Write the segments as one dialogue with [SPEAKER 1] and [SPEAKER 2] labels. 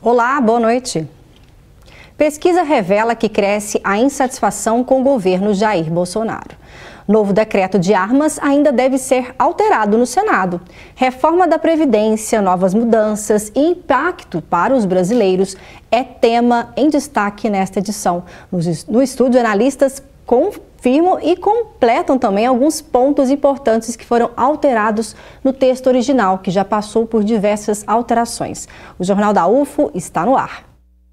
[SPEAKER 1] Olá, boa noite. Pesquisa revela que cresce a insatisfação com o governo Jair Bolsonaro. Novo decreto de armas ainda deve ser alterado no Senado. Reforma da Previdência, novas mudanças e impacto para os brasileiros é tema em destaque nesta edição. No estúdio, analistas confirmam e completam também alguns pontos importantes que foram alterados no texto original, que já passou por diversas alterações. O Jornal da UFO está no ar.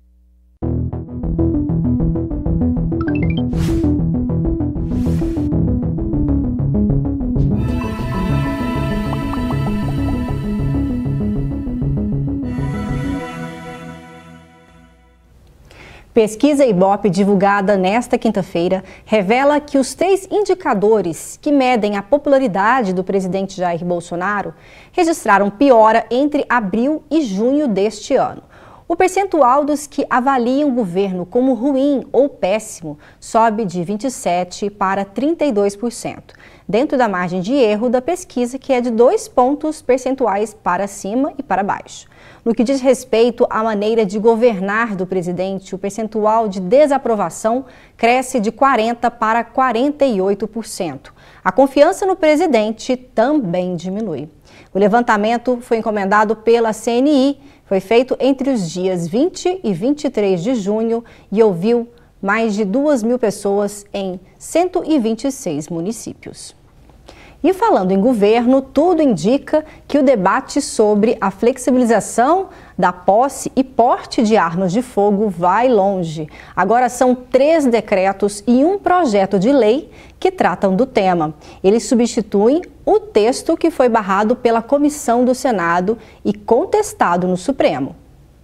[SPEAKER 1] Pesquisa Ibope divulgada nesta quinta-feira revela que os 3 indicadores que medem a popularidade do presidente Jair Bolsonaro registraram piora entre abril e junho deste ano. O percentual dos que avaliam o governo como ruim ou péssimo sobe de 27% para 32%, dentro da margem de erro da pesquisa, que é de 2 pontos percentuais para cima e para baixo. No que diz respeito à maneira de governar do presidente, o percentual de desaprovação cresce de 40% para 48%. A confiança no presidente também diminui. O levantamento foi encomendado pela CNI, foi feito entre os dias 20 e 23 de junho e ouviu mais de 2.000 pessoas em 126 municípios. E falando em governo, tudo indica que o debate sobre a flexibilização da posse e porte de armas de fogo vai longe. Agora são 3 decretos e um projeto de lei que tratam do tema. Eles substituem o texto que foi barrado pela comissão do Senado e contestado no Supremo.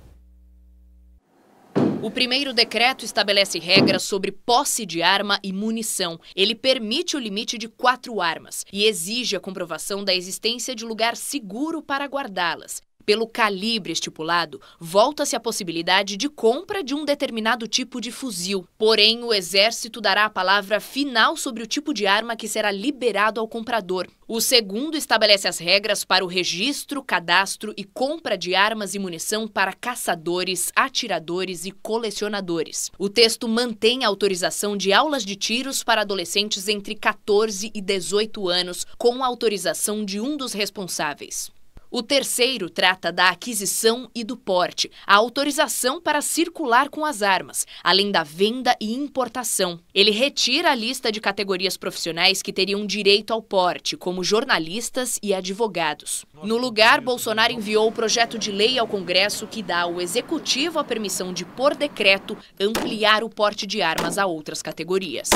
[SPEAKER 2] O primeiro decreto estabelece regras sobre posse de arma e munição. Ele permite o limite de 4 armas e exige a comprovação da existência de lugar seguro para guardá-las. Pelo calibre estipulado, volta-se a possibilidade de compra de um determinado tipo de fuzil. Porém, o Exército dará a palavra final sobre o tipo de arma que será liberado ao comprador. O segundo estabelece as regras para o registro, cadastro e compra de armas e munição para caçadores, atiradores e colecionadores. O texto mantém a autorização de aulas de tiros para adolescentes entre 14 e 18 anos, com a autorização de um dos responsáveis. O terceiro trata da aquisição e do porte, a autorização para circular com as armas, além da venda e importação. Ele retira a lista de categorias profissionais que teriam direito ao porte, como jornalistas e advogados. No lugar, Bolsonaro enviou o projeto de lei ao Congresso que dá ao Executivo a permissão de, por decreto, ampliar o porte de armas a outras categorias.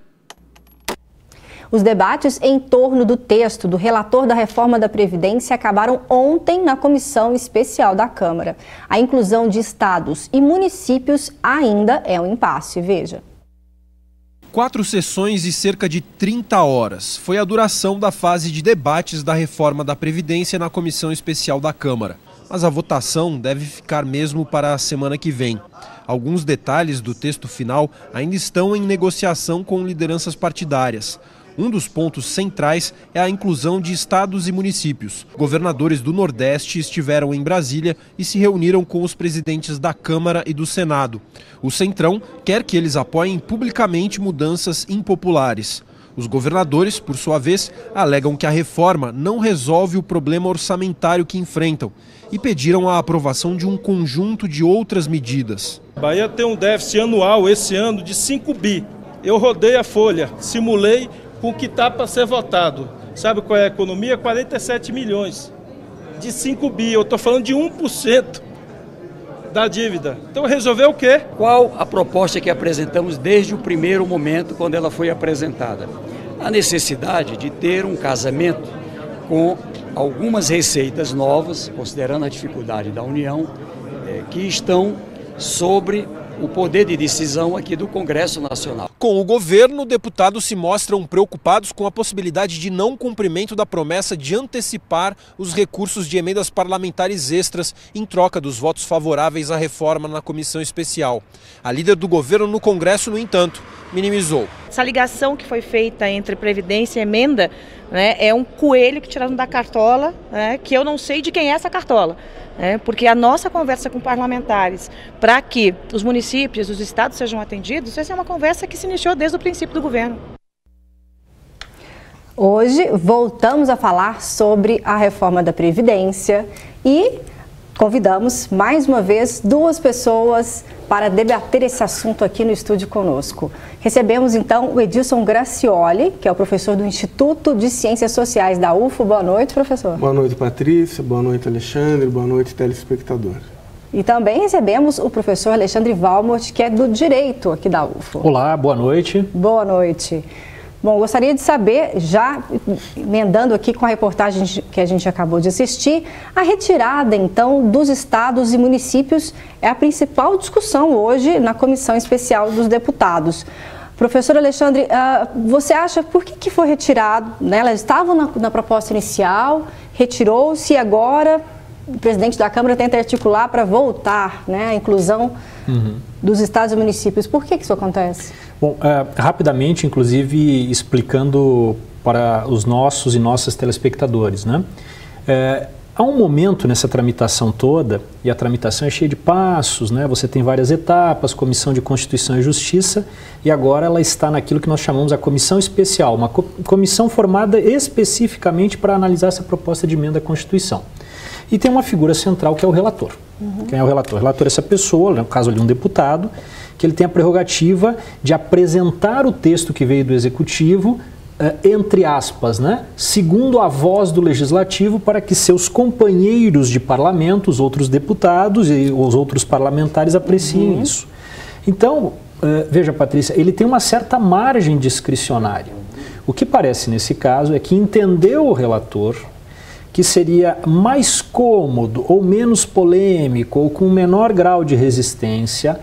[SPEAKER 1] Os debates em torno do texto do relator da reforma da Previdência acabaram ontem na comissão especial da Câmara. A inclusão de estados e municípios ainda é um impasse. Veja.
[SPEAKER 3] 4 sessões e cerca de 30 horas foi a duração da fase de debates da reforma da Previdência na comissão especial da Câmara. Mas a votação deve ficar mesmo para a semana que vem. Alguns detalhes do texto final ainda estão em negociação com lideranças partidárias. Um dos pontos centrais é a inclusão de estados e municípios. Governadores do Nordeste estiveram em Brasília e se reuniram com os presidentes da Câmara e do Senado. O Centrão quer que eles apoiem publicamente mudanças impopulares. Os governadores, por sua vez, alegam que a reforma não resolve o problema orçamentário que enfrentam e pediram a aprovação de um conjunto de outras medidas.
[SPEAKER 4] A Bahia tem um déficit anual esse ano de 5 bi. Eu rodei a folha, simulei com o que está para ser votado. Sabe qual é a economia? 47 milhões. De 5 bi, eu estou falando de 1% da dívida. Então resolver o quê?
[SPEAKER 5] Qual a proposta que apresentamos desde o primeiro momento, quando ela foi apresentada? A necessidade de ter um casamento com algumas receitas novas, considerando a dificuldade da União, que estão sobre o poder de decisão aqui do Congresso Nacional.
[SPEAKER 3] Com o governo, deputados se mostram preocupados com a possibilidade de não cumprimento da promessa de antecipar os recursos de emendas parlamentares extras em troca dos votos favoráveis à reforma na comissão especial. A líder do governo no Congresso, no entanto, minimizou.
[SPEAKER 6] essa ligação que foi feita entre Previdência e emenda, né, é um coelho que tiraram da cartola, né, que eu não sei de quem é essa cartola. Porque a nossa conversa com parlamentares para que os municípios, os estados sejam atendidos, essa é uma conversa que se iniciou desde o princípio do governo.
[SPEAKER 1] Hoje voltamos a falar sobre a reforma da Previdência e convidamos mais uma vez duas pessoas para debater esse assunto aqui no estúdio conosco. Recebemos então o Edilson Gracioli, que é o professor do Instituto de Ciências Sociais da UFO. Boa noite, professor.
[SPEAKER 7] Boa noite, Patrícia. Boa noite, Alexandre. Boa noite, telespectador.
[SPEAKER 1] E também recebemos o professor Alexandre Valmont, que é do Direito aqui da UFO.
[SPEAKER 8] Olá, boa noite.
[SPEAKER 1] Boa noite. Bom, gostaria de saber, já emendando aqui com a reportagem que a gente acabou de assistir, a retirada, então, dos estados e municípios é a principal discussão hoje na Comissão Especial dos Deputados. Professor Alexandre, você acha por que foi retirado? Né? Elas estavam na proposta inicial, retirou-se e agora o presidente da Câmara tenta articular para voltar, né, a inclusão dos estados e municípios. Por que isso acontece?
[SPEAKER 8] Bom, rapidamente, inclusive, explicando para os nossos e nossas telespectadores, né? Há um momento nessa tramitação toda, e a tramitação é cheia de passos, né? Você tem várias etapas, Comissão de Constituição e Justiça, e agora ela está naquilo que nós chamamos a Comissão Especial, uma comissão formada especificamente para analisar essa proposta de emenda à Constituição. E tem uma figura central que é o relator. Quem é o relator? O relator é essa pessoa, no caso ali um deputado, que ele tem a prerrogativa de apresentar o texto que veio do Executivo, entre aspas, né, segundo a voz do Legislativo, para que seus companheiros de parlamento, os outros deputados e os outros parlamentares apreciem isso. Então, veja, Patrícia, ele tem uma certa margem discricionária. O que parece nesse caso é que entendeu o relator que seria mais cômodo ou menos polêmico ou com menor grau de resistência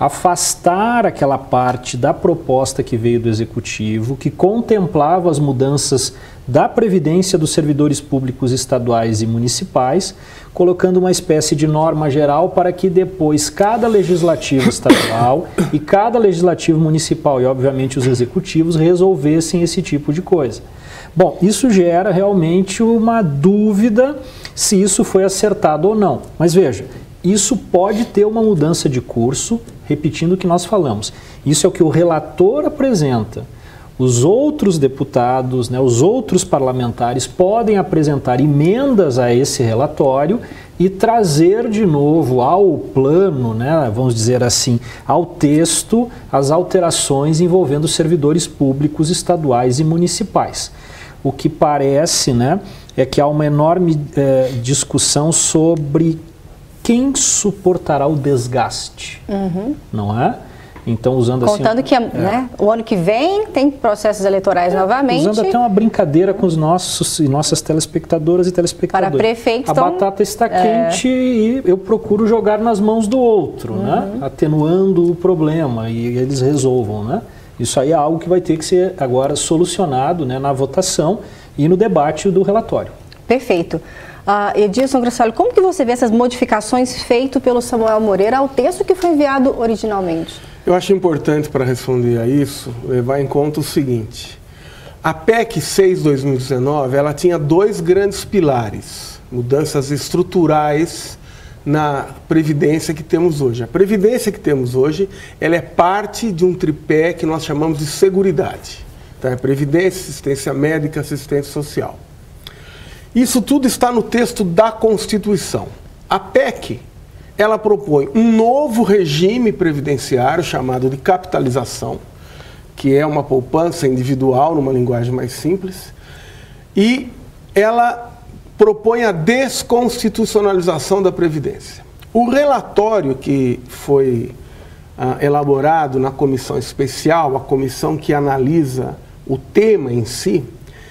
[SPEAKER 8] afastar aquela parte da proposta que veio do Executivo, que contemplava as mudanças da Previdência dos servidores públicos estaduais e municipais, colocando uma espécie de norma geral para que depois cada legislativo estadual e cada legislativo municipal e, obviamente, os executivos resolvessem esse tipo de coisa. Bom, isso gera realmente uma dúvida se isso foi acertado ou não. Mas veja, isso pode ter uma mudança de curso, repetindo o que nós falamos. Isso é o que o relator apresenta. Os outros deputados, né, os outros parlamentares podem apresentar emendas a esse relatório e trazer de novo ao plano, né, vamos dizer assim, ao texto, as alterações envolvendo servidores públicos estaduais e municipais. O que parece, né, é que há uma enorme discussão sobre quem suportará o desgaste, não é? Então, usando
[SPEAKER 1] contando
[SPEAKER 8] assim,
[SPEAKER 1] que né, o ano que vem tem processos eleitorais novamente.
[SPEAKER 8] Usando até uma brincadeira com os nossos e nossas telespectadoras e telespectadores.
[SPEAKER 1] Para prefeitos,
[SPEAKER 8] a batata está quente e eu procuro jogar nas mãos do outro, né? Atenuando o problema e eles resolvam, né? Isso aí é algo que vai ter que ser agora solucionado, né, na votação e no debate do relatório.
[SPEAKER 1] Perfeito. Edilson Gracioli, como que você vê essas modificações feitas pelo Samuel Moreira ao texto que foi enviado originalmente?
[SPEAKER 7] Eu acho importante, para responder a isso, levar em conta o seguinte. A PEC 6/2019, ela tinha dois grandes pilares, mudanças estruturais na Previdência que temos hoje. A Previdência que temos hoje, ela é parte de um tripé que nós chamamos de Seguridade. Então, é Previdência, Assistência Médica, Assistência Social. Isso tudo está no texto da Constituição. A PEC, ela propõe um novo regime previdenciário chamado de capitalização, que é uma poupança individual, numa linguagem mais simples, e ela propõe a desconstitucionalização da Previdência. O relatório que foi elaborado na comissão especial, a comissão que analisa o tema em si,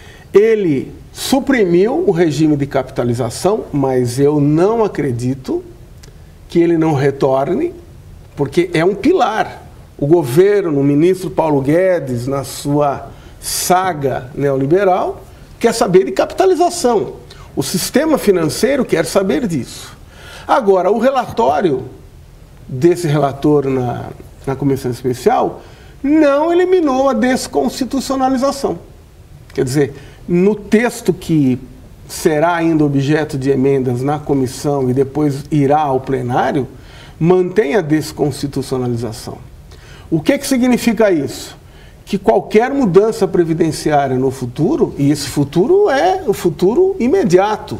[SPEAKER 7] ele suprimiu o regime de capitalização, mas eu não acredito que ele não retorne, porque é um pilar. O governo, o ministro Paulo Guedes, na sua saga neoliberal, quer saber de capitalização. O sistema financeiro quer saber disso. Agora, o relatório desse relator na comissão especial não eliminou a desconstitucionalização. Quer dizer, no texto que será ainda objeto de emendas na comissão e depois irá ao plenário, mantém a desconstitucionalização. O que significa isso? Que qualquer mudança previdenciária no futuro, e esse futuro é o futuro imediato,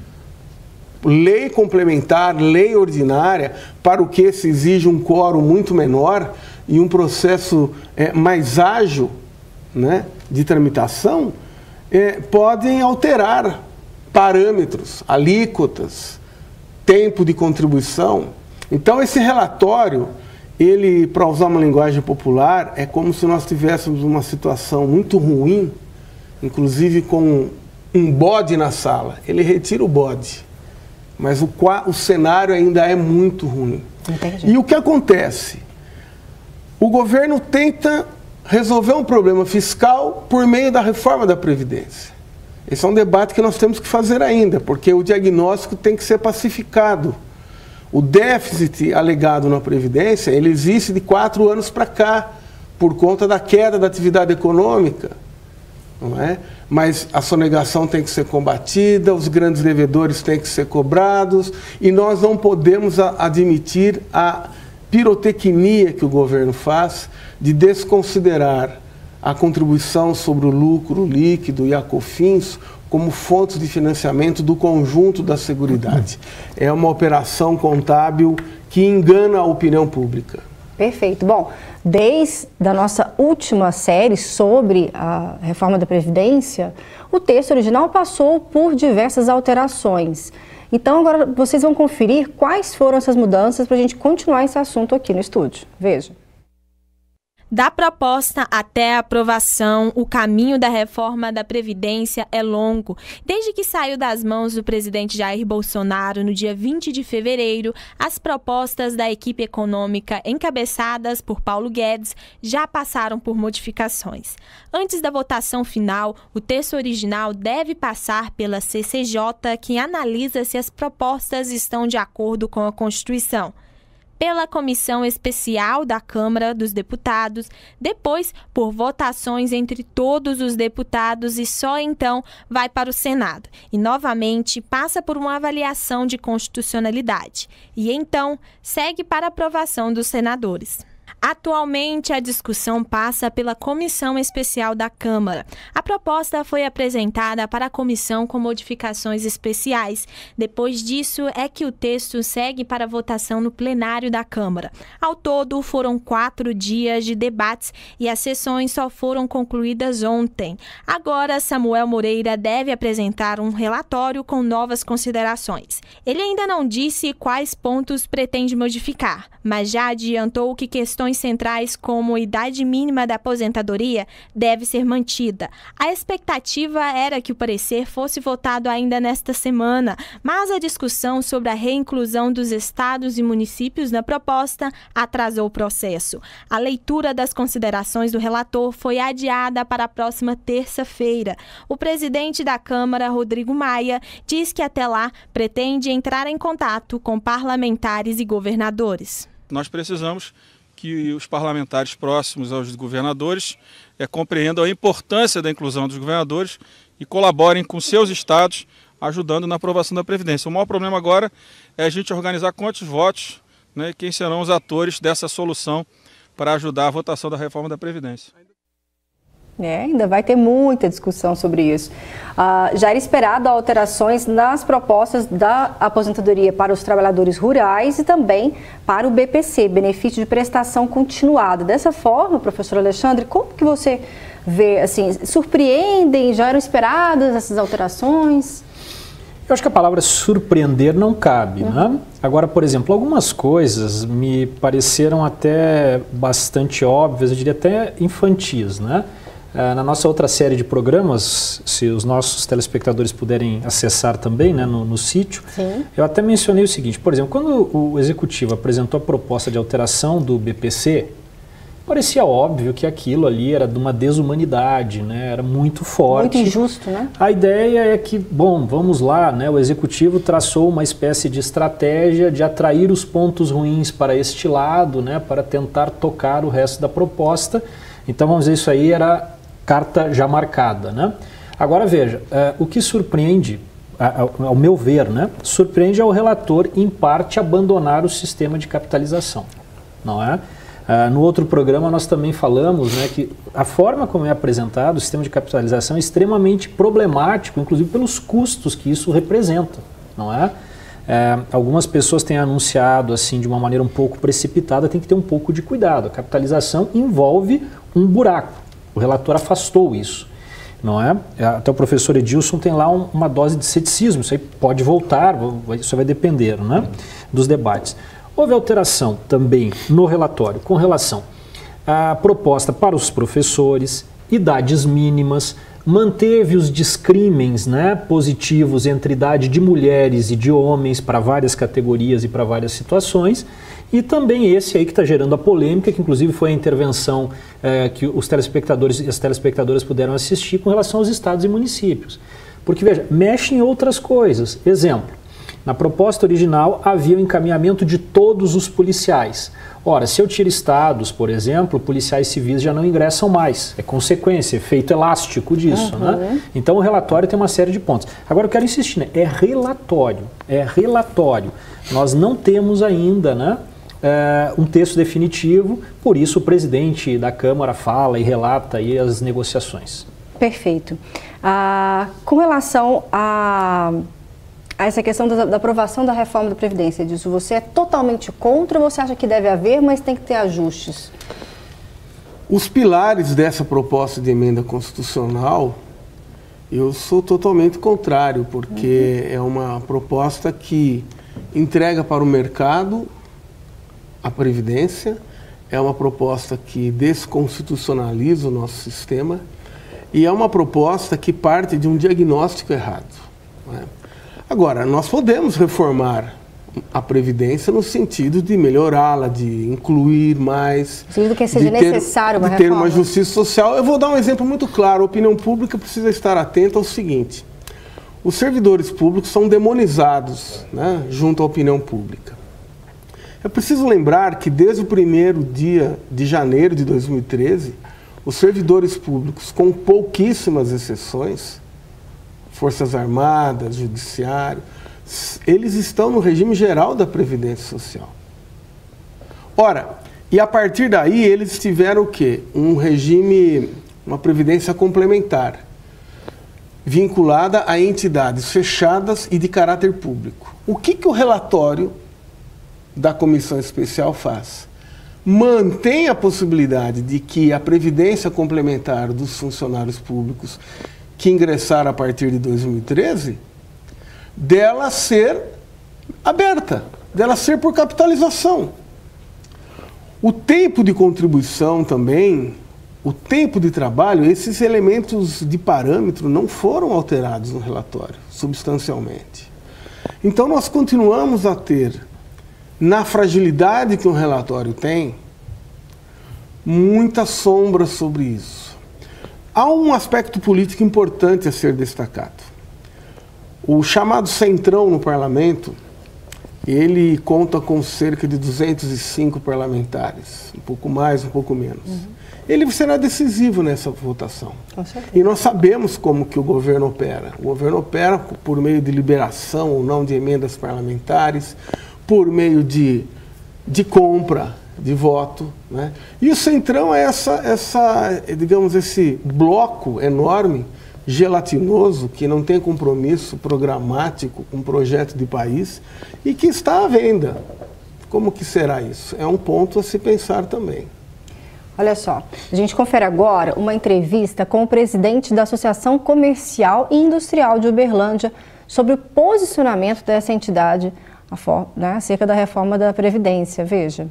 [SPEAKER 7] lei complementar, lei ordinária, para o que se exige um quórum muito menor e um processo mais ágil, né, de tramitação, podem alterar parâmetros, alíquotas, tempo de contribuição. Então, esse relatório, ele, para usar uma linguagem popular, é como se nós tivéssemos uma situação muito ruim, inclusive com um bode na sala. Ele retira o bode, mas o cenário ainda é muito ruim. Entendi. E o que acontece? O governo tenta resolver um problema fiscal por meio da reforma da Previdência. Esse é um debate que nós temos que fazer ainda, porque o diagnóstico tem que ser pacificado. O déficit alegado na Previdência, ele existe de 4 anos para cá, por conta da queda da atividade econômica, não é? Mas a sonegação tem que ser combatida, os grandes devedores têm que ser cobrados, e nós não podemos admitir a pirotecnia que o governo faz de desconsiderar a contribuição sobre o lucro líquido e a COFINS como fontes de financiamento do conjunto da Seguridade. É uma operação contábil que engana a opinião pública.
[SPEAKER 1] Perfeito. Bom, desde a nossa última série sobre a reforma da Previdência, o texto original passou por diversas alterações. Então, agora vocês vão conferir quais foram essas mudanças para a gente continuar esse assunto aqui no estúdio. Veja.
[SPEAKER 9] Da proposta até a aprovação, o caminho da reforma da Previdência é longo. Desde que saiu das mãos do presidente Jair Bolsonaro no dia 20 de fevereiro, as propostas da equipe econômica encabeçadas por Paulo Guedes já passaram por modificações. Antes da votação final, o texto original deve passar pela CCJ, que analisa se as propostas estão de acordo com a Constituição, pela Comissão Especial da Câmara dos Deputados, depois por votações entre todos os deputados e só então vai para o Senado. E novamente passa por uma avaliação de constitucionalidade. E então segue para aprovação dos senadores. Atualmente, a discussão passa pela Comissão Especial da Câmara. A proposta foi apresentada para a comissão com modificações especiais. Depois disso, é que o texto segue para votação no plenário da Câmara. Ao todo, foram 4 dias de debates e as sessões só foram concluídas ontem. Agora, Samuel Moreira deve apresentar um relatório com novas considerações. Ele ainda não disse quais pontos pretende modificar, mas já adiantou que questões centrais como idade mínima da aposentadoria deve ser mantida. A expectativa era que o parecer fosse votado ainda nesta semana, mas a discussão sobre a reinclusão dos estados e municípios na proposta atrasou o processo. A leitura das considerações do relator foi adiada para a próxima terça-feira. O presidente da Câmara, Rodrigo Maia, diz que até lá pretende entrar em contato com parlamentares e governadores.
[SPEAKER 10] Nós precisamos que os parlamentares próximos aos governadores compreendam a importância da inclusão dos governadores e colaborem com seus estados, ajudando na aprovação da Previdência. O maior problema agora é a gente organizar quantos votos, né, e quem serão os atores dessa solução para ajudar a votação da reforma da Previdência.
[SPEAKER 1] Ainda vai ter muita discussão sobre isso. Já era esperado alterações nas propostas da aposentadoria para os trabalhadores rurais e também para o BPC, benefício de prestação continuada. Dessa forma, professor Alexandre, como que você vê, assim, surpreendem, já eram esperadas essas alterações?
[SPEAKER 8] Eu acho que a palavra surpreender não cabe, né? Agora, por exemplo, algumas coisas me pareceram até bastante óbvias, eu diria até infantis, né? Na nossa outra série de programas, se os nossos telespectadores puderem acessar também, né, no sítio, sim, eu até mencionei o seguinte, por exemplo, quando o Executivo apresentou a proposta de alteração do BPC, parecia óbvio que aquilo ali era de uma desumanidade, né? Era muito forte.
[SPEAKER 1] Muito injusto, né?
[SPEAKER 8] A ideia é que, bom, vamos lá, né? O Executivo traçou uma espécie de estratégia de atrair os pontos ruins para este lado, né? Para tentar tocar o resto da proposta. Então, vamos dizer, isso aí era carta já marcada, né? Agora, veja, o que surpreende, ao meu ver, né? Surpreende ao relator, em parte, abandonar o sistema de capitalização, não é? No outro programa nós também falamos, né, que a forma como é apresentado o sistema de capitalização é extremamente problemático, inclusive pelos custos que isso representa, não é? Algumas pessoas têm anunciado assim de uma maneira um pouco precipitada, tem que ter um pouco de cuidado. A capitalização envolve um buraco, o relator afastou isso, não é? Até o professor Edilson tem lá uma dose de ceticismo, isso aí pode voltar, isso vai depender, né, dos debates. Houve alteração também no relatório com relação à proposta para os professores, idades mínimas, manteve os discrímenes, né, positivos entre idade de mulheres e de homens para várias categorias e para várias situações, e também esse aí que está gerando a polêmica, que inclusive foi a intervenção que os telespectadores e as telespectadoras puderam assistir com relação aos estados e municípios. Porque, veja, mexe em outras coisas. Exemplo. Na proposta original havia o encaminhamento de todos os policiais. Ora, se eu tiro estados, por exemplo, policiais civis já não ingressam mais. É consequência, efeito elástico disso, né? Então o relatório tem uma série de pontos. Agora eu quero insistir, né? É relatório. Nós não temos ainda, né, um texto definitivo, por isso o presidente da Câmara fala e relata aí as negociações.
[SPEAKER 1] Perfeito. Com relação a essa questão da aprovação da reforma da Previdência, disso, você é totalmente contra ou você acha que deve haver, mas tem que ter ajustes?
[SPEAKER 7] Os pilares dessa proposta de emenda constitucional, eu sou totalmente contrário, porque é uma proposta que entrega para o mercado a Previdência, é uma proposta que desconstitucionaliza o nosso sistema e é uma proposta que parte de um diagnóstico errado, não é? Agora, nós podemos reformar a Previdência no sentido de melhorá-la, de incluir mais...
[SPEAKER 1] Do que seja necessário uma
[SPEAKER 7] reforma. De ter uma justiça social. Eu vou dar um exemplo muito claro. A opinião pública precisa estar atenta ao seguinte. Os servidores públicos são demonizados, né, junto à opinião pública. É preciso lembrar que desde o primeiro dia de janeiro de 2013, os servidores públicos, com pouquíssimas exceções, Forças Armadas, Judiciário, eles estão no regime geral da Previdência Social. Ora, e a partir daí eles tiveram o quê? Um regime, uma Previdência complementar, vinculada a entidades fechadas e de caráter público. O que o relatório da Comissão Especial faz? Mantém a possibilidade de que a Previdência complementar dos funcionários públicos que ingressaram a partir de 2013, dela ser aberta, dela ser por capitalização. O tempo de contribuição também, o tempo de trabalho, esses elementos de parâmetro não foram alterados no relatório, substancialmente. Então nós continuamos a ter, na fragilidade que um relatório tem, muita sombra sobre isso. Há um aspecto político importante a ser destacado. O chamado centrão no parlamento, ele conta com cerca de 205 parlamentares, um pouco mais, um pouco menos. Ele será decisivo nessa votação. E nós sabemos como que o governo opera. O governo opera por meio de liberação ou não de emendas parlamentares, por meio de compra de voto, né? E o centrão é digamos, esse bloco enorme, gelatinoso, que não tem compromisso programático com um projeto de país e que está à venda. Como que será isso? É um ponto a se pensar também.
[SPEAKER 1] Olha só, a gente confere agora uma entrevista com o presidente da Associação Comercial e Industrial de Uberlândia sobre o posicionamento dessa entidade acerca da reforma da Previdência. Veja.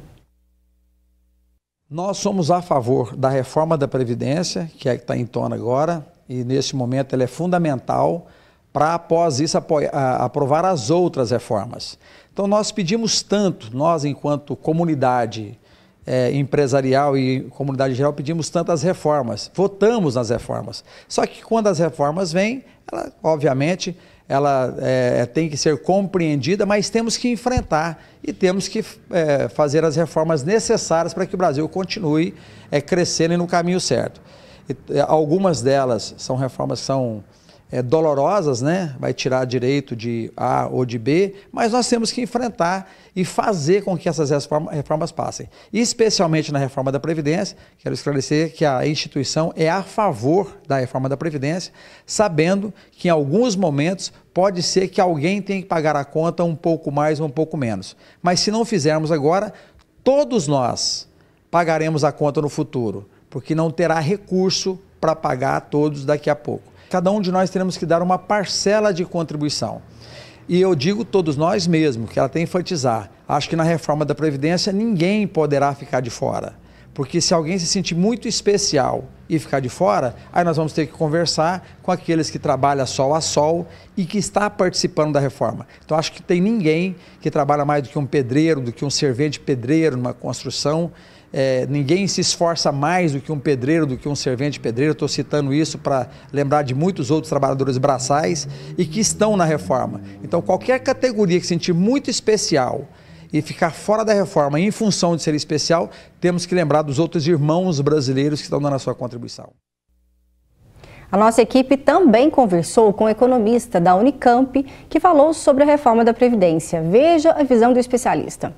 [SPEAKER 11] Nós somos a favor da reforma da Previdência, que é que está em tona agora, e neste momento ela é fundamental para, após isso, aprovar as outras reformas. Então nós pedimos tanto, nós enquanto comunidade empresarial e comunidade geral, pedimos tantas reformas, votamos nas reformas. Só que quando as reformas vêm, obviamente, ela tem que ser compreendida, mas temos que enfrentar e temos que fazer as reformas necessárias para que o Brasil continue crescendo e no caminho certo. Algumas delas são reformas que são dolorosas, né? Vai tirar direito de A ou de B, mas nós temos que enfrentar e fazer com que essas reformas passem. E especialmente na reforma da Previdência, quero esclarecer que a instituição é a favor da reforma da Previdência, sabendo que em alguns momentos pode ser que alguém tenha que pagar a conta um pouco mais ou um pouco menos. Mas se não fizermos agora, todos nós pagaremos a conta no futuro, porque não terá recurso para pagar a todos daqui a pouco. Cada um de nós teremos que dar uma parcela de contribuição. E eu digo todos nós mesmo, que ela tem que enfatizar. Acho que na reforma da Previdência ninguém poderá ficar de fora. Porque se alguém se sentir muito especial e ficar de fora, aí nós vamos ter que conversar com aqueles que trabalham sol a sol e que está participando da reforma. Então acho que tem ninguém que trabalha mais do que um pedreiro, do que um servente pedreiro numa construção. Ninguém se esforça mais do que um pedreiro, do que um servente pedreiro. Estou citando isso para lembrar de muitos outros trabalhadores braçais e que estão na reforma. Então qualquer categoria que se sentir muito especial e ficar fora da reforma em função de ser especial, temos que lembrar dos outros irmãos brasileiros que estão dando a sua contribuição.
[SPEAKER 1] A nossa equipe também conversou com o economista da Unicamp, que falou sobre a reforma da Previdência. Veja a visão do especialista.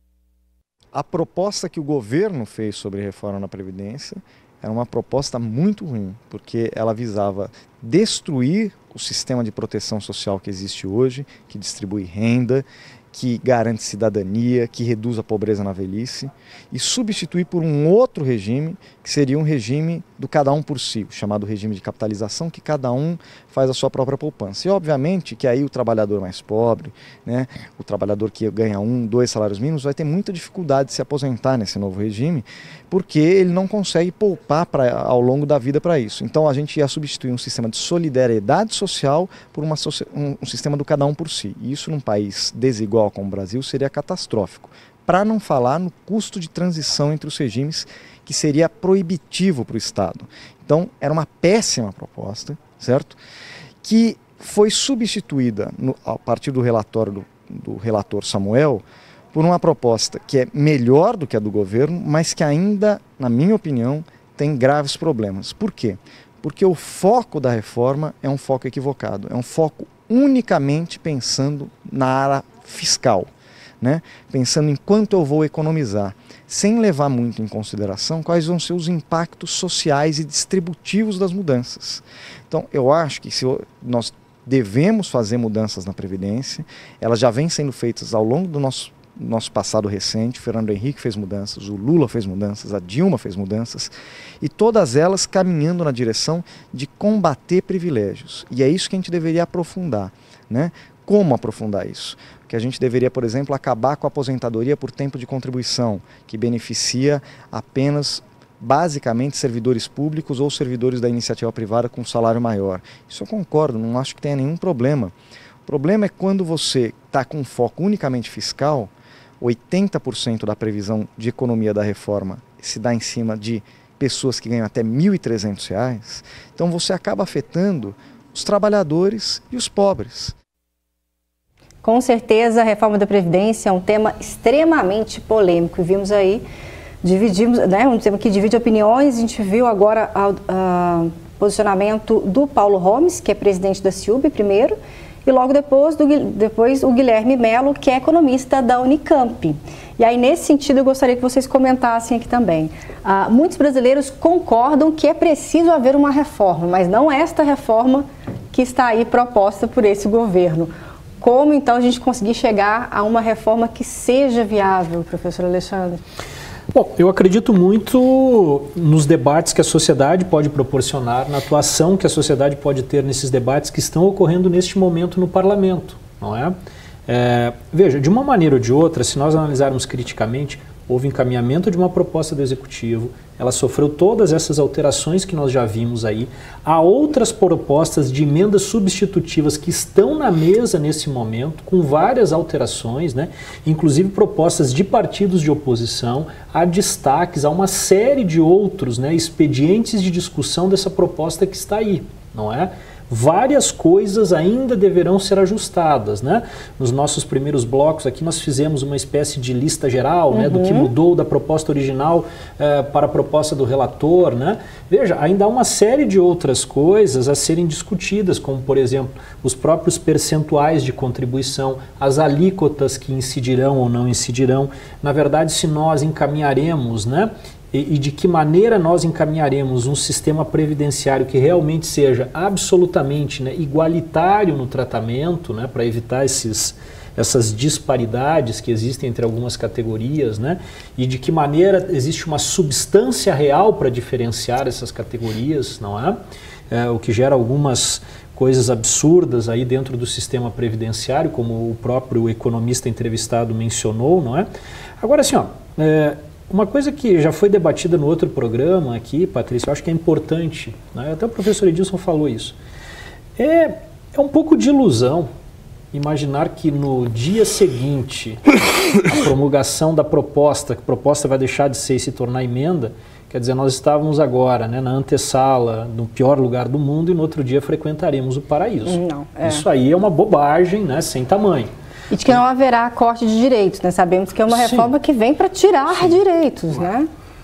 [SPEAKER 12] A proposta que o governo fez sobre a reforma da Previdência era uma proposta muito ruim, porque ela visava destruir o sistema de proteção social que existe hoje, que distribui renda, que garante cidadania, que reduz a pobreza na velhice, e substituir por um outro regime, que seria um regime do cada um por si, chamado regime de capitalização, que cada um faz a sua própria poupança. E obviamente que aí o trabalhador mais pobre, né, o trabalhador que ganha 1, 2 salários mínimos, vai ter muita dificuldade de se aposentar nesse novo regime, porque ele não consegue poupar ao longo da vida para isso. Então a gente ia substituir um sistema de solidariedade social por um sistema do cada um por si. E isso num país desigual como o Brasil seria catastrófico. Para não falar no custo de transição entre os regimes, que seria proibitivo para o Estado. Então era uma péssima proposta, certo? Que foi substituída a partir do relatório do relator Samuel por uma proposta que é melhor do que a do governo, mas que ainda, na minha opinião, tem graves problemas. Por quê? Porque o foco da reforma é um foco equivocado, é um foco unicamente pensando na área fiscal, né? Pensando em quanto eu vou economizar, sem levar muito em consideração quais vão ser os impactos sociais e distributivos das mudanças. Então, eu acho que nós devemos fazer mudanças na Previdência, elas já vêm sendo feitas ao longo do nosso passado recente. O Fernando Henrique fez mudanças, o Lula fez mudanças, a Dilma fez mudanças, e todas elas caminhando na direção de combater privilégios. E é isso que a gente deveria aprofundar, né? Como aprofundar isso? Que a gente deveria, por exemplo, acabar com a aposentadoria por tempo de contribuição, que beneficia apenas, basicamente, servidores públicos ou servidores da iniciativa privada com salário maior. Isso eu concordo, não acho que tenha nenhum problema. O problema é quando você está com foco unicamente fiscal, 80% da previsão de economia da reforma se dá em cima de pessoas que ganham até R$ 1.300, então você acaba afetando os trabalhadores e os pobres.
[SPEAKER 1] Com certeza, a reforma da Previdência é um tema extremamente polêmico. Vimos aí, um tema que divide opiniões. A gente viu agora o posicionamento do Paulo Homes, que é presidente da CIUB primeiro, e logo depois o Guilherme Melo, que é economista da Unicamp. E aí, nesse sentido, eu gostaria que vocês comentassem aqui também. Muitos brasileiros concordam que é preciso haver uma reforma, mas não esta reforma que está aí proposta por esse governo. Como, então, a gente conseguir chegar a uma reforma que seja viável, professor Alexandre?
[SPEAKER 8] Bom, eu acredito muito nos debates que a sociedade pode proporcionar, na atuação que a sociedade pode ter nesses debates que estão ocorrendo neste momento no parlamento, não é? Veja, de uma maneira ou de outra, se nós analisarmos criticamente, houve encaminhamento de uma proposta do Executivo, ela sofreu todas essas alterações que nós já vimos aí. Há outras propostas de emendas substitutivas que estão na mesa nesse momento, com várias alterações, né? Inclusive propostas de partidos de oposição, há destaques, há uma série de outros, né, expedientes de discussão dessa proposta que está aí, não é? Várias coisas ainda deverão ser ajustadas, né? Nos nossos primeiros blocos aqui nós fizemos uma espécie de lista geral, né, do que mudou da proposta original para a proposta do relator, né? Veja, ainda há uma série de outras coisas a serem discutidas, como por exemplo, os próprios percentuais de contribuição, as alíquotas que incidirão ou não incidirão. Na verdade, se nós encaminharemos, né, e de que maneira nós encaminharemos um sistema previdenciário que realmente seja absolutamente, né, igualitário no tratamento, né, para evitar essas disparidades que existem entre algumas categorias, né, e de que maneira existe uma substância real para diferenciar essas categorias, não é? O que gera algumas coisas absurdas aí dentro do sistema previdenciário, como o próprio economista entrevistado mencionou, não é? Agora, assim, ó, uma coisa que já foi debatida no outro programa aqui, Patrícia, eu acho que é importante, né? Até o professor Edilson falou isso. É um pouco de ilusão imaginar que no dia seguinte a promulgação da proposta, que a proposta vai deixar de ser e se tornar emenda, quer dizer, nós estávamos agora, né, na antessala, no pior lugar do mundo, e no outro dia frequentaremos o paraíso.
[SPEAKER 1] Não,
[SPEAKER 8] Isso aí é uma bobagem, né, sem tamanho.
[SPEAKER 1] E de que não haverá corte de direitos, né? Sabemos que é uma reforma que vem para tirar direitos, né?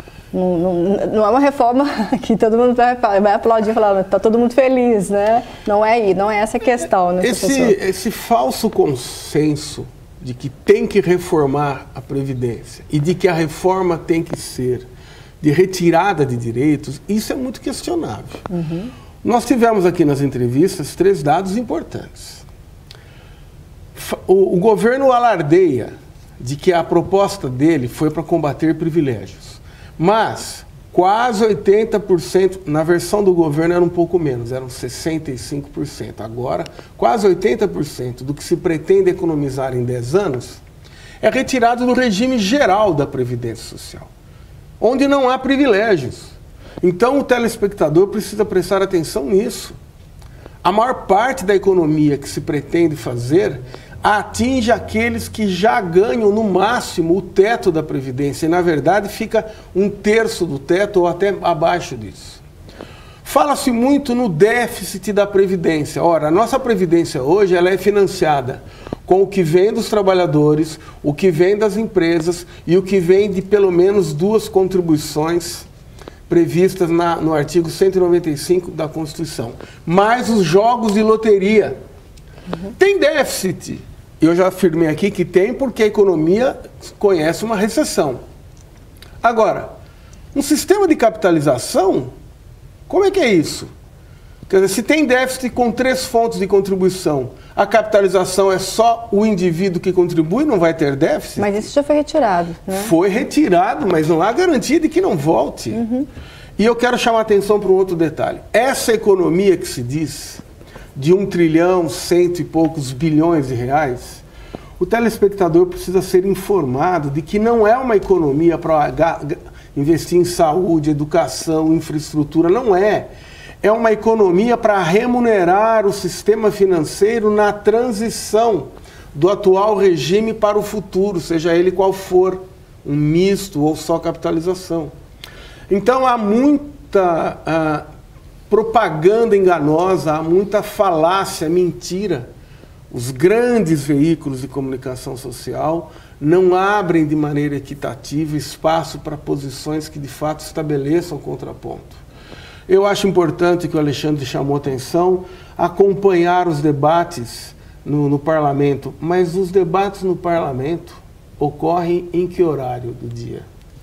[SPEAKER 1] Não é uma reforma que todo mundo vai aplaudir e falar, está todo mundo feliz, né? Não é essa a questão, né, professor?
[SPEAKER 7] Esse falso consenso de que tem que reformar a Previdência e de que a reforma tem que ser de retirada de direitos, isso é muito questionável. Nós tivemos aqui nas entrevistas 3 dados importantes. O governo alardeia de que a proposta dele foi para combater privilégios, mas quase 80%, na versão do governo era um pouco menos, eram 65%. Agora, quase 80% do que se pretende economizar em 10 anos é retirado do regime geral da Previdência Social, onde não há privilégios. Então, o telespectador precisa prestar atenção nisso. A maior parte da economia que se pretende fazer atinge aqueles que já ganham no máximo o teto da Previdência e, na verdade, fica 1/3 do teto ou até abaixo disso. Fala-se muito no déficit da Previdência. Ora, a nossa Previdência hoje ela é financiada com o que vem dos trabalhadores, o que vem das empresas e o que vem de pelo menos 2 contribuições previstas no artigo 195 da Constituição, mais os jogos de loteria. Tem déficit. Eu já afirmei aqui que tem porque a economia conhece uma recessão. Agora, um sistema de capitalização, como é que é isso? Quer dizer, se tem déficit com 3 fontes de contribuição, a capitalização é só o indivíduo que contribui, não vai ter déficit?
[SPEAKER 1] Mas isso já foi retirado, né?
[SPEAKER 7] Foi retirado, mas não há garantia de que não volte. E eu quero chamar a atenção para um outro detalhe. Essa economia que se diz de 1 trilhão, 100 e poucos bilhões de reais, o telespectador precisa ser informado de que não é uma economia para investir em saúde, educação, infraestrutura, não é. É uma economia para remunerar o sistema financeiro na transição do atual regime para o futuro, seja ele qual for, um misto ou só capitalização. Então há muita propaganda enganosa, há muita falácia, mentira. Os grandes veículos de comunicação social não abrem de maneira equitativa espaço para posições que de fato estabeleçam contraponto. Eu acho importante que o Alexandre chamou atenção, acompanhar os debates no parlamento, mas os debates no parlamento ocorrem em que horário do dia?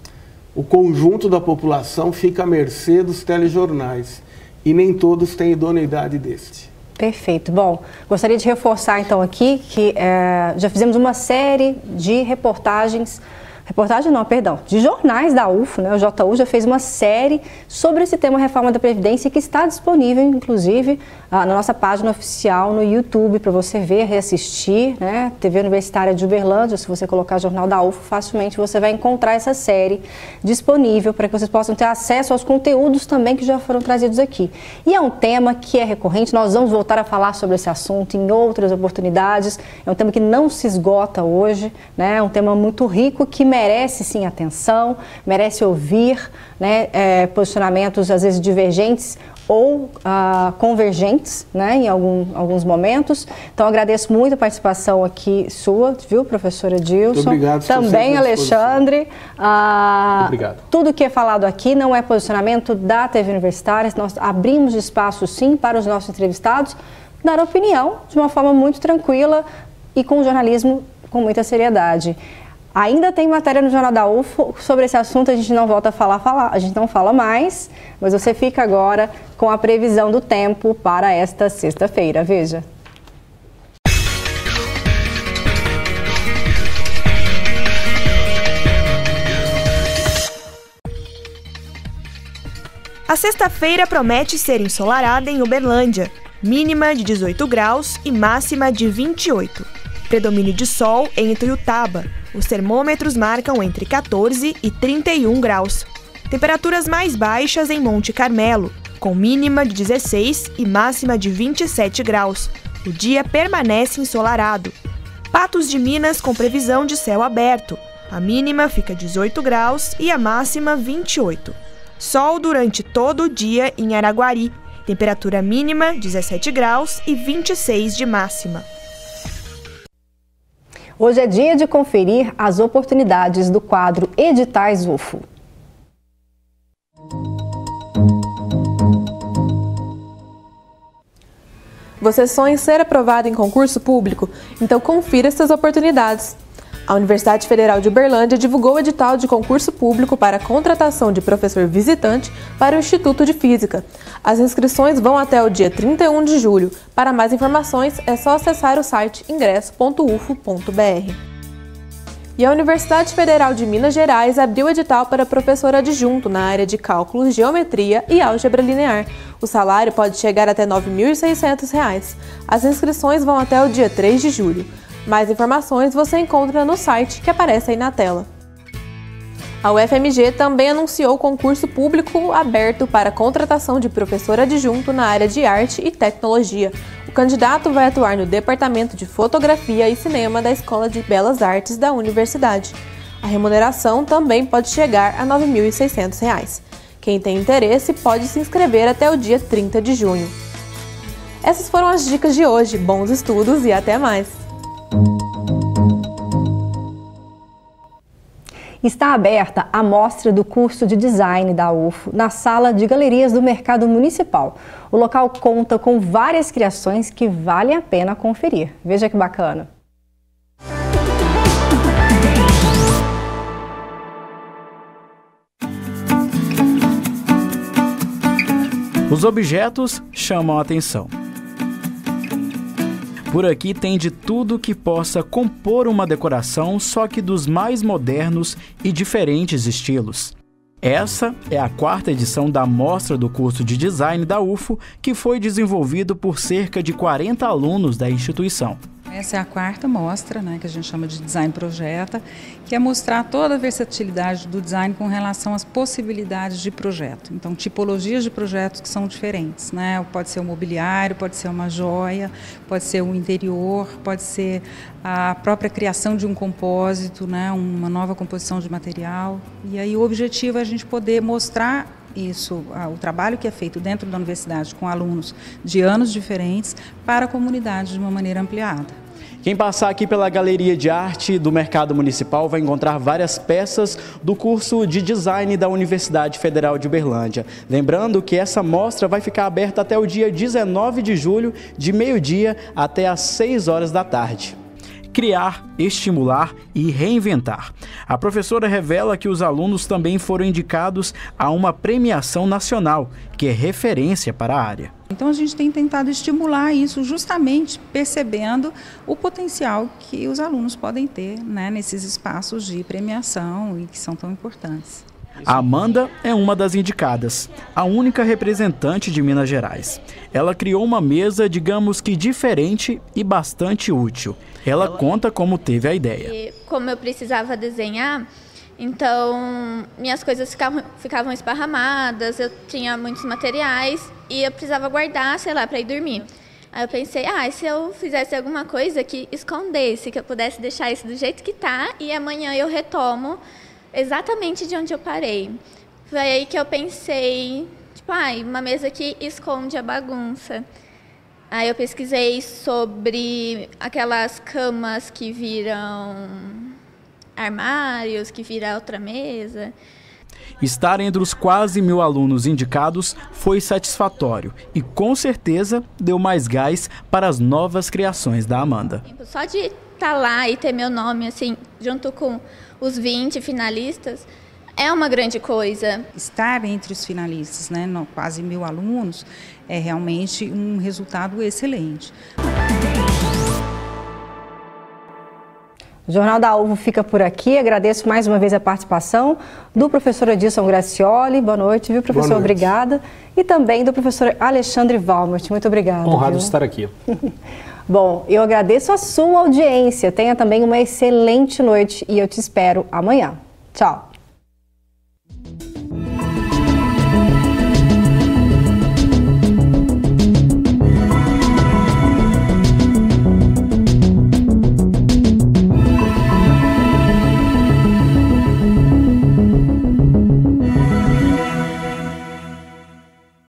[SPEAKER 7] O conjunto da população fica à mercê dos telejornais e nem todos têm idoneidade deste.
[SPEAKER 1] Perfeito. Bom, gostaria de reforçar então aqui que já fizemos uma série de reportagens de jornais da UFO, né? O JU já fez uma série sobre esse tema reforma da Previdência que está disponível, inclusive, na nossa página oficial no YouTube, para você ver, reassistir, né? TV Universitária de Uberlândia, se você colocar Jornal da UFO, facilmente você vai encontrar essa série disponível para que vocês possam ter acesso aos conteúdos também que já foram trazidos aqui. E é um tema que é recorrente, nós vamos voltar a falar sobre esse assunto em outras oportunidades, é um tema que não se esgota hoje, né? É um tema muito rico que merece sim atenção, merece ouvir, né, posicionamentos às vezes divergentes ou convergentes, né, em alguns momentos. Então, agradeço muito a participação aqui sua, viu, professora Dilson?
[SPEAKER 7] Muito obrigado.
[SPEAKER 1] Também, Alexandre.
[SPEAKER 8] Obrigado.
[SPEAKER 1] Tudo que é falado aqui não é posicionamento da TV Universitária, nós abrimos espaço, sim, para os nossos entrevistados dar opinião de uma forma muito tranquila e com jornalismo com muita seriedade. Ainda tem matéria no Jornal da UFO sobre esse assunto, a gente não volta a falar, a gente não fala mais, mas você fica agora com a previsão do tempo para esta sexta-feira. Veja.
[SPEAKER 9] A sexta-feira promete ser ensolarada em Uberlândia, mínima de 18 graus e máxima de 28. Predomínio de sol em Ituiutaba. Os termômetros marcam entre 14 e 31 graus. Temperaturas mais baixas em Monte Carmelo, com mínima de 16 e máxima de 27 graus. O dia permanece ensolarado. Patos de Minas com previsão de céu aberto. A mínima fica 18 graus e a máxima 28. Sol durante todo o dia em Araguari. Temperatura mínima 17 graus e 26 de máxima.
[SPEAKER 1] Hoje é dia de conferir as oportunidades do quadro Editais UFO.
[SPEAKER 13] Você sonha em ser aprovado em concurso público? Então confira essas oportunidades. A Universidade Federal de Uberlândia divulgou o edital de concurso público para a contratação de professor visitante para o Instituto de Física. As inscrições vão até o dia 31 de julho. Para mais informações, é só acessar o site ingresso.ufo.br. E a Universidade Federal de Minas Gerais abriu o edital para professor adjunto na área de cálculo, geometria e álgebra linear. O salário pode chegar até R$ 9.600. As inscrições vão até o dia 3 de julho. Mais informações você encontra no site que aparece aí na tela. A UFMG também anunciou o concurso público aberto para a contratação de professor adjunto na área de arte e tecnologia. O candidato vai atuar no Departamento de Fotografia e Cinema da Escola de Belas Artes da Universidade. A remuneração também pode chegar a R$ 9.600. Quem tem interesse pode se inscrever até o dia 30 de junho. Essas foram as dicas de hoje. Bons estudos e até mais!
[SPEAKER 1] Está aberta a mostra do curso de design da UFO na sala de galerias do Mercado Municipal. O local conta com várias criações que valem a pena conferir. Veja que bacana!
[SPEAKER 14] Os objetos chamam a atenção. Por aqui tem de tudo que possa compor uma decoração, só que dos mais modernos e diferentes estilos. Essa é a 4ª edição da Mostra do curso de Design da UFO, que foi desenvolvido por cerca de 40 alunos da instituição.
[SPEAKER 15] Essa é a 4ª mostra, né, que a gente chama de Design Projeta, que é mostrar toda a versatilidade do design com relação às possibilidades de projeto. Então, tipologias de projetos que são diferentes, né? Pode ser o mobiliário, pode ser uma joia, pode ser o interior, pode ser a própria criação de um compósito, né, uma nova composição de material. E aí o objetivo é a gente poder mostrar isso, o trabalho que é feito dentro da universidade com alunos de anos diferentes para a comunidade de uma maneira ampliada.
[SPEAKER 14] Quem passar aqui pela Galeria de Arte do Mercado Municipal vai encontrar várias peças do curso de Design da Universidade Federal de Uberlândia. Lembrando que essa mostra vai ficar aberta até o dia 19 de julho, de meio-dia até às 6 horas da tarde. criar, estimular e reinventar. A professora revela que os alunos também foram indicados a uma premiação nacional, que é referência para a área.
[SPEAKER 15] Então a gente tem tentado estimular isso justamente percebendo o potencial que os alunos podem ter, né, nesses espaços de premiação e que são tão importantes.
[SPEAKER 14] A Amanda é uma das indicadas, a única representante de Minas Gerais. Ela criou uma mesa, digamos que diferente e bastante útil. Ela conta como teve a ideia.
[SPEAKER 16] Como eu precisava desenhar, então minhas coisas ficavam esparramadas, eu tinha muitos materiais e eu precisava guardar, sei lá, para ir dormir. Aí eu pensei, se eu fizesse alguma coisa que escondesse, que eu pudesse deixar isso do jeito que tá e amanhã eu retomo exatamente de onde eu parei. Foi aí que eu pensei, uma mesa que esconde a bagunça. Aí eu pesquisei sobre aquelas camas que viram armários, que viram outra mesa.
[SPEAKER 14] Estar entre os quase 1000 alunos indicados foi satisfatório e com certeza deu mais gás para as novas criações da Amanda.
[SPEAKER 16] Só de estar lá e ter meu nome assim, junto com os 20 finalistas, é uma grande coisa.
[SPEAKER 15] Estar entre os finalistas, né, quase 1000 alunos, é realmente um resultado excelente.
[SPEAKER 1] O Jornal da UFO fica por aqui. Agradeço mais uma vez a participação do professor Edilson Gracioli. Boa noite, viu, professor? Boa noite. Obrigada. E também do professor Alexandre Valmert. Muito obrigada.
[SPEAKER 8] Honrado de estar aqui.
[SPEAKER 1] Bom, eu agradeço a sua audiência. Tenha também uma excelente noite e eu te espero amanhã. Tchau.